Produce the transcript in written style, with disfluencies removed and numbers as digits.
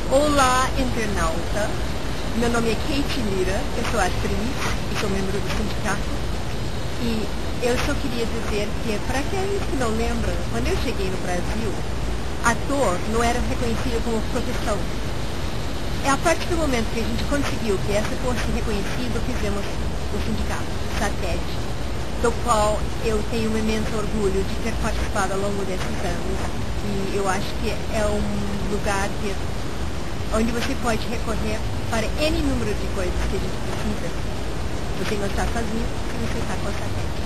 Olá, internauta. Meu nome é Kate Lira, eu sou atriz e sou membro do sindicato. E eu só queria dizer que, para aqueles que não lembram, quando eu cheguei no Brasil, ator não era reconhecido como profissão. É a partir do momento que a gente conseguiu que essa fosse reconhecida, fizemos o sindicato, o SATED, do qual eu tenho um imenso orgulho de ter participado ao longo desses anos. E eu acho que é um lugar onde você pode recorrer para N número de coisas que a gente precisa. Você não está sozinho se você está com a SATED.